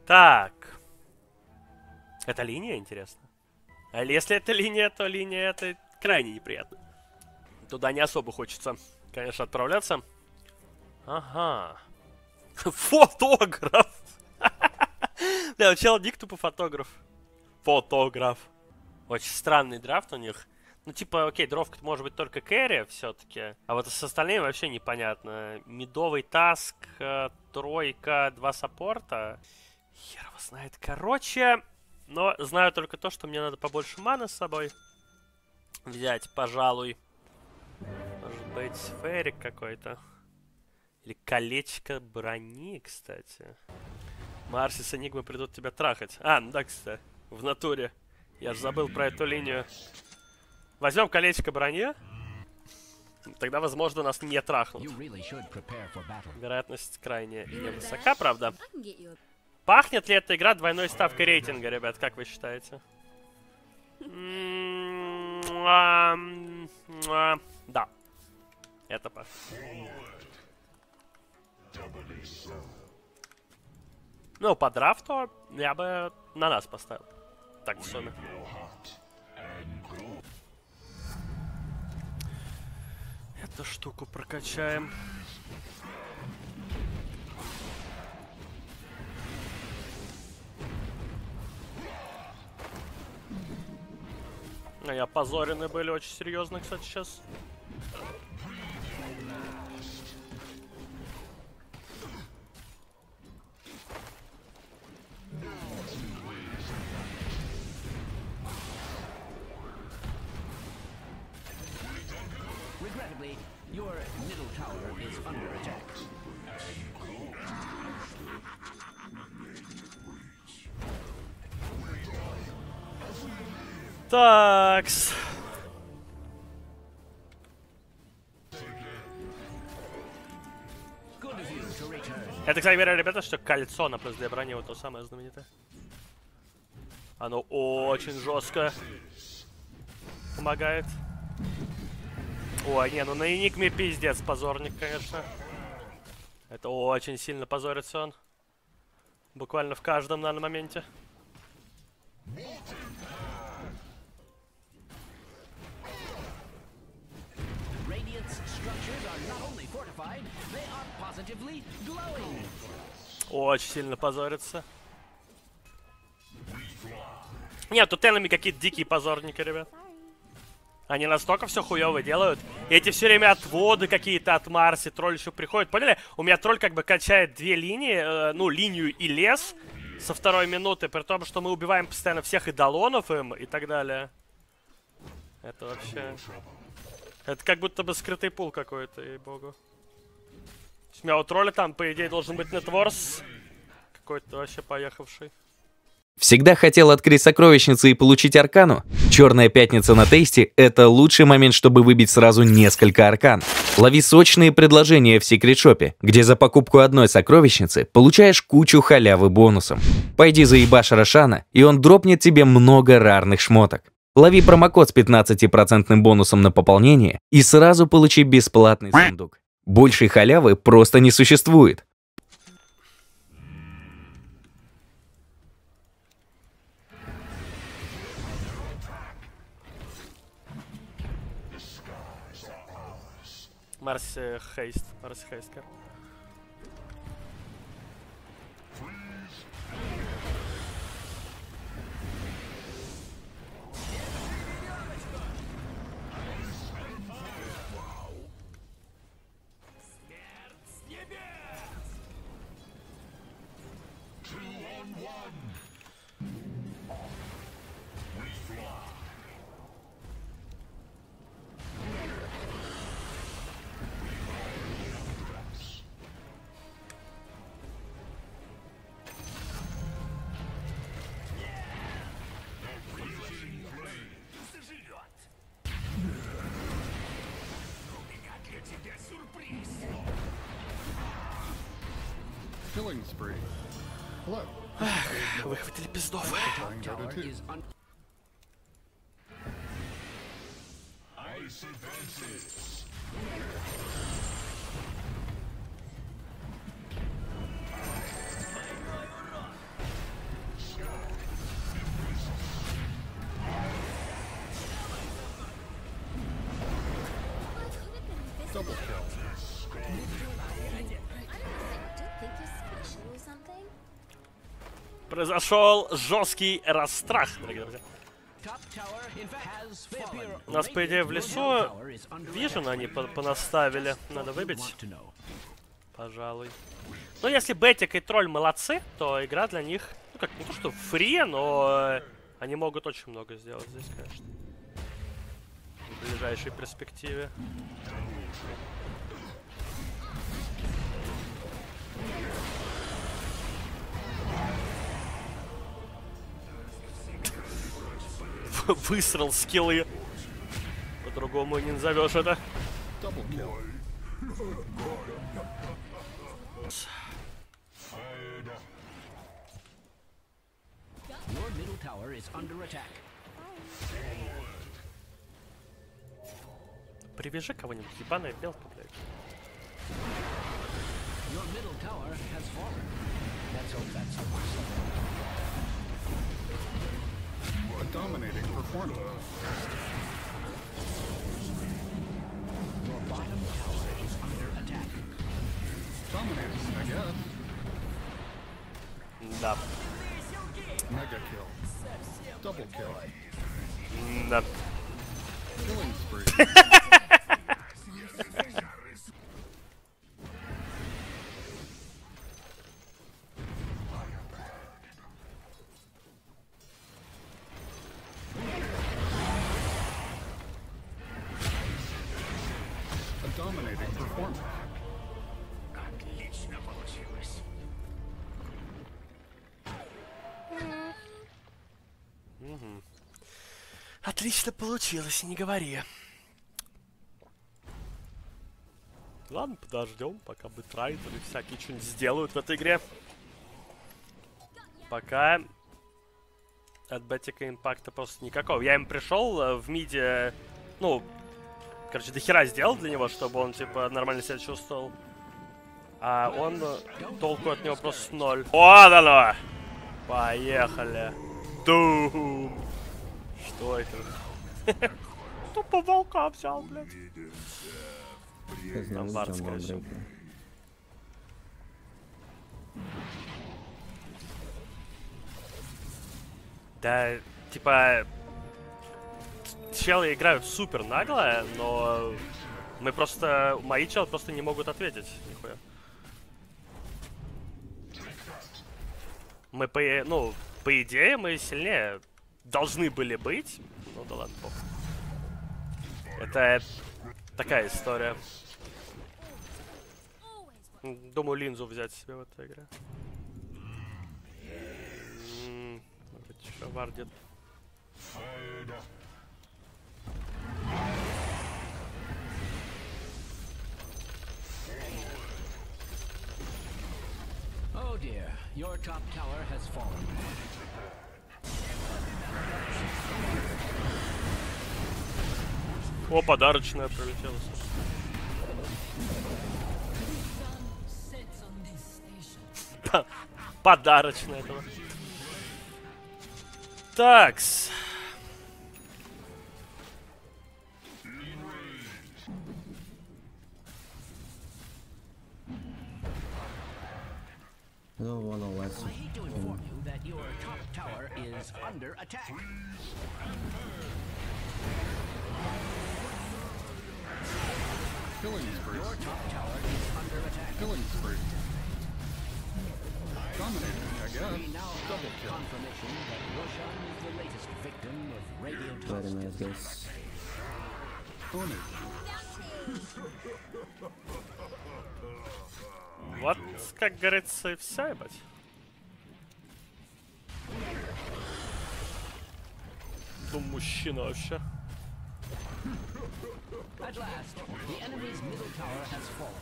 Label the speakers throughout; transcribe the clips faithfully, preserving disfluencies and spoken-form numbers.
Speaker 1: Так. Это линия, интересно? А если это линия, то линия это крайне неприятно. Туда не особо хочется, конечно, отправляться. Ага. Фотограф! Да, сначала ник тупо фотограф. Фотограф. Очень странный драфт у них. Ну, типа, окей, дровка может быть только кэрри все-таки. А вот с остальными вообще непонятно. Медовый таск, тройка, два саппорта. Хер его знает. Короче, но знаю только то, что мне надо побольше маны с собой взять, пожалуй. Может быть, ферик какой-то. Или колечко брони, кстати. Марси с Энигмой придут тебя трахать. А, ну да, кстати, в натуре. Я же забыл про эту линию. Возьмем колечко брони. Тогда, возможно, нас не трахнут. Вероятность крайне невысока, правда. Пахнет ли эта игра двойной ставкой рейтинга, ребят? Как вы считаете? Да. Это пахнет. Ну, по драфту я бы на нас поставил. Так, в сумме. Эту штуку прокачаем. А я опозорены были очень серьезно, кстати, сейчас. Такс. Это, кстати говоря, ребята, что кольцо на плюс две брони, вот то самое знаменитое. Оно очень жестко помогает. Ой, не, ну на Энигме пиздец, позорник, конечно. Это очень сильно позорится он. Буквально в каждом, наверное, моменте. Очень сильно позорится. Нет, тут энеми какие-то дикие позорники, ребят. Они настолько все хуёво делают. И эти все время отводы какие-то от Марси. Тролль еще приходит. Поняли? У меня тролль как бы качает две линии. Э, ну, линию и лес со второй минуты. При том, что мы убиваем постоянно всех идолонов им и так далее. Это вообще... Это как будто бы скрытый пул какой-то, ей-богу. У меня у тролля там, по идее, должен быть нетворс. Какой-то вообще поехавший.
Speaker 2: Всегда хотел открыть сокровищницу и получить аркану? Черная пятница на Тейсти – это лучший момент, чтобы выбить сразу несколько аркан. Лови сочные предложения в секрет-шопе, где за покупку одной сокровищницы получаешь кучу халявы бонусом. Пойди заебашь Рошана, и он дропнет тебе много рарных шмоток. Лови промокод с пятнадцатипроцентным бонусом на пополнение и сразу получи бесплатный сундук. Большей халявы просто не существует.
Speaker 1: Марс Хейст. Марс Хейст. Эх, выхватили пиздов. Произошел жесткий расстрах, дорогие друзья. У нас, по идее, в лесу Вижен они понаставили. Надо выбить. Пожалуй. Но если Бетик и Тролль молодцы, то игра для них, ну как, не то что фри, но они могут очень много сделать здесь, конечно. В ближайшей перспективе. Высрал скиллы. По-другому не назовешь это. Привяжи кого-нибудь, ебаная белка, блядь.
Speaker 3: A dominating performance. Your bottom tower is under attack. Dominating, I guess.
Speaker 1: Да.
Speaker 3: Mega kill. Double kill.
Speaker 1: Да.
Speaker 3: Killing spree. Dominating performance.
Speaker 4: Отлично получилось.
Speaker 1: Угу. Отлично получилось, не говори. Ладно, подождем, пока бэтрайдеры всякие что-нибудь сделают в этой игре. Пока от Бетика импакта просто никакого. Я им пришел в миде, ну, короче, дохера сделал для него, чтобы он, типа, нормально себя чувствовал. А он, толку от него просто ноль. Вот оно! Поехали. Дум! Что это? Тупо волка взял, блядь. Там вард, скорее всего. Да, типа... Челы играют супер нагло, но мы просто... Мои челы просто не могут ответить, нихуя. Мы по... Ну, по идее, мы сильнее должны были быть. Ну да ладно, похуй. Это такая история. Думаю, линзу взять себе в этой игре. М-м, может быть, еще вардит.
Speaker 4: Oh dear, your top tower has fallen.
Speaker 1: О, подарочная пролетела. Подарочная этого. Такс.
Speaker 5: I don't wanna let
Speaker 4: I hate to inform you that your top tower is under attack.
Speaker 3: Killing spree.
Speaker 4: Your top tower is under attack.
Speaker 3: Killing spree. Dominating, I guess.
Speaker 4: We now have
Speaker 3: Double kill.
Speaker 4: confirmation that Roshan is the latest victim of radio
Speaker 5: very
Speaker 4: toxicity.
Speaker 5: nice guys.
Speaker 3: Own it.
Speaker 1: Вот, как говорится, и вся, ебать. Ну, мужчина вообще.
Speaker 4: At last, the enemy's middle tower has fallen.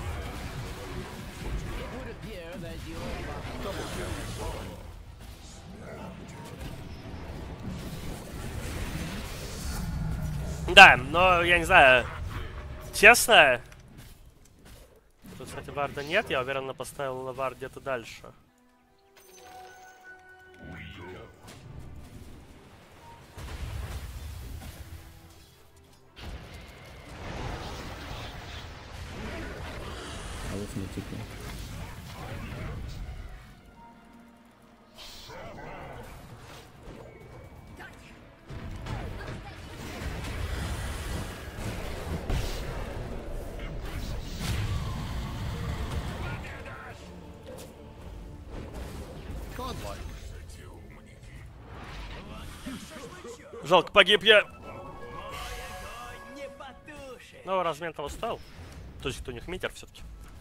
Speaker 4: It would appear that your bottom tower has fallen.
Speaker 1: Да, но я не знаю. Честно. Тут, кстати, варда нет. Я уверенно поставил вард где-то дальше.
Speaker 5: Арифметика.
Speaker 3: Godlike.
Speaker 1: Жалко, погиб я. Ну, размен того стал. То есть, кто у них митер все-таки.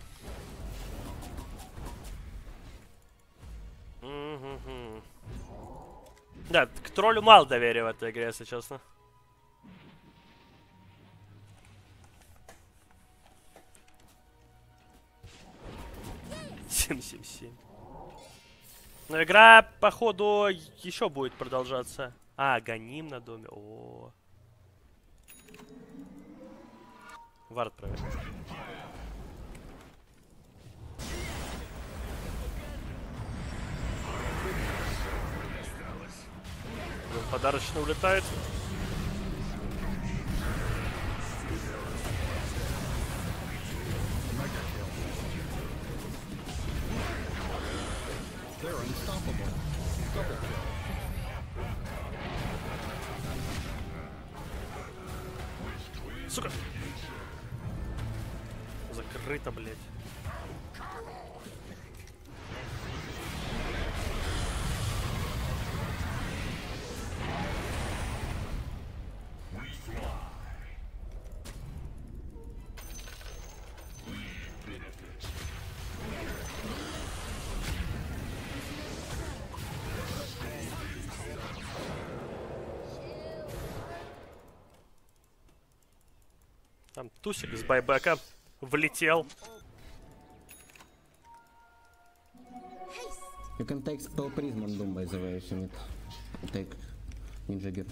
Speaker 1: Да, к троллю мало доверия в этой игре, если честно. семь семь семь. Но игра, походу, еще будет продолжаться. А, гоним на доме. О. Вард проверь. Подарочно улетает.
Speaker 3: They're unstoppable. Double kill.
Speaker 1: Сука. Закрыто, блядь. Там тусик с байбека влетел.
Speaker 5: You can take spell prism on Doom, by the way, if you need. Take Ninja Gear.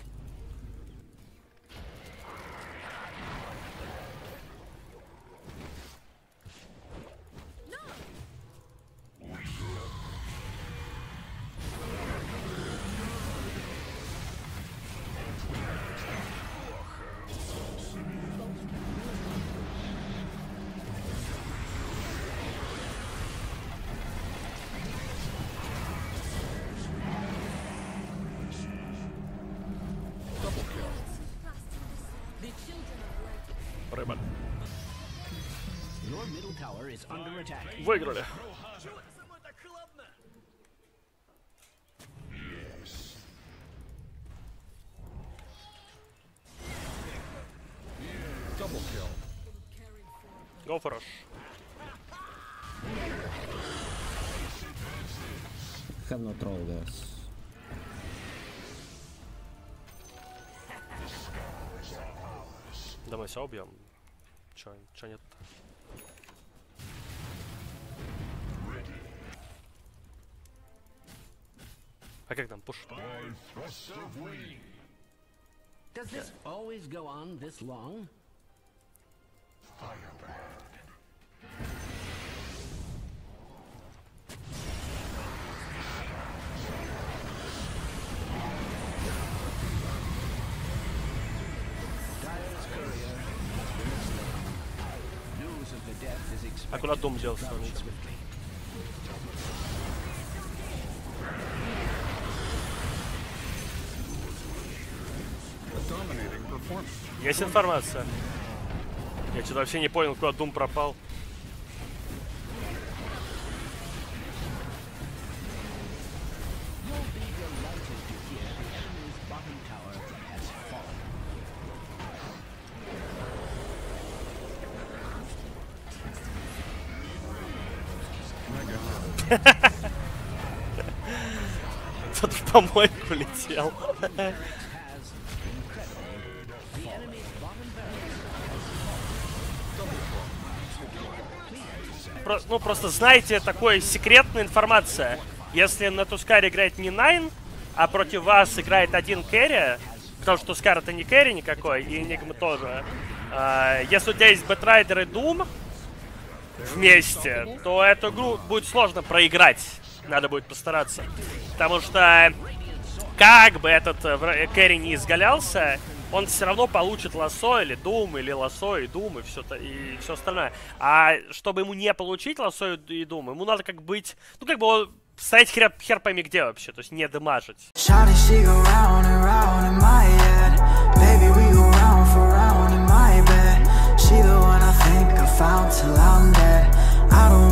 Speaker 1: Рыба.
Speaker 4: Your middle tower is under attack.
Speaker 1: Выиграли.
Speaker 3: Double kill.
Speaker 1: Go for us.
Speaker 5: Have no troll, guys.
Speaker 1: Да мы все убьем. Чё, чё нет? А как там пуш?
Speaker 4: Does this always go on this long? News of the death is
Speaker 1: А
Speaker 4: expected
Speaker 1: куда дом делся?
Speaker 4: swiftly.
Speaker 3: A dominating performance.
Speaker 1: Есть информация? Я что-то вообще не понял, куда Дум пропал.
Speaker 4: You'll be delighted to hear the enemy's bottom tower has fallen.
Speaker 1: Кто-то в помойку летел.
Speaker 4: Has incredibly the enemy's bottom barracks.
Speaker 1: Про- ну, просто знаете, такой секретная информация. Если на Тускаре играет не Найн, а против вас играет один кэрри, Потому что Скар это не керри никакой, и Энигма тоже. А, если у тебя есть Бэтрайдер и Дум вместе, то эту игру будет сложно проиграть. Надо будет постараться. Потому что как бы этот э, керри не изгалялся, он все равно получит лассо или Дум, или лассо и Дум, и все, и все остальное. А чтобы ему не получить лассо и Дум, ему надо как быть, ну как бы он стоять хер, хер пойми где вообще, то есть не дамажить. I don't